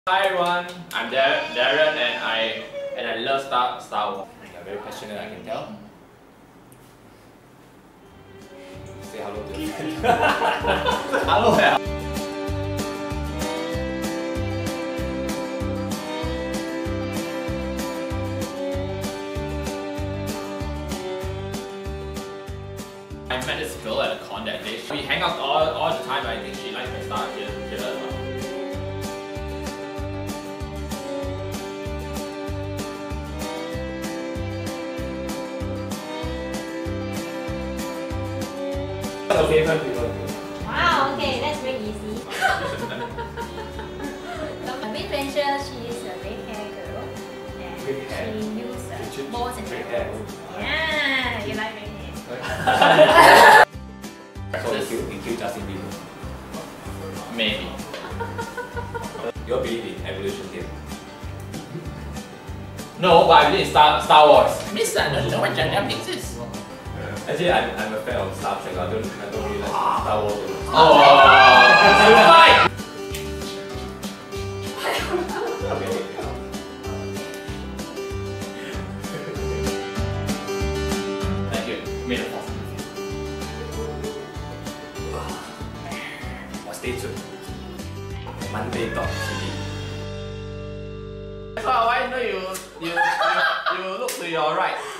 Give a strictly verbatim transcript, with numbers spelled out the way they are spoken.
Hi everyone, I'm Dar Darren and I and I love Star Star Wars. You're very passionate, I can tell. Say hello to your friend. Hello. Yeah. I met this girl at a con that day. We hang out all, all the time. I think she likes my style here, here as well. Her favorite people. Wow, okay, that's very easy. A bit Rachel, she is a red hair girl. And Red hair. she uses uh, bows and Red hair. arrows. Yeah, you like red hair. So you kill, you kill Justin Bieber? Maybe. You all believe in evolution here? No, but I believe in Star, Star Wars. Mister, I don't know what genre this is. Actually, I'm, I'm a fan of Star Trek. I don't, I don't really like Star Wars. Oh! Fight! Thank you. Made a force. Well, stay tuned. Monday Talk T V. So why don't you, you, you, you look to your right?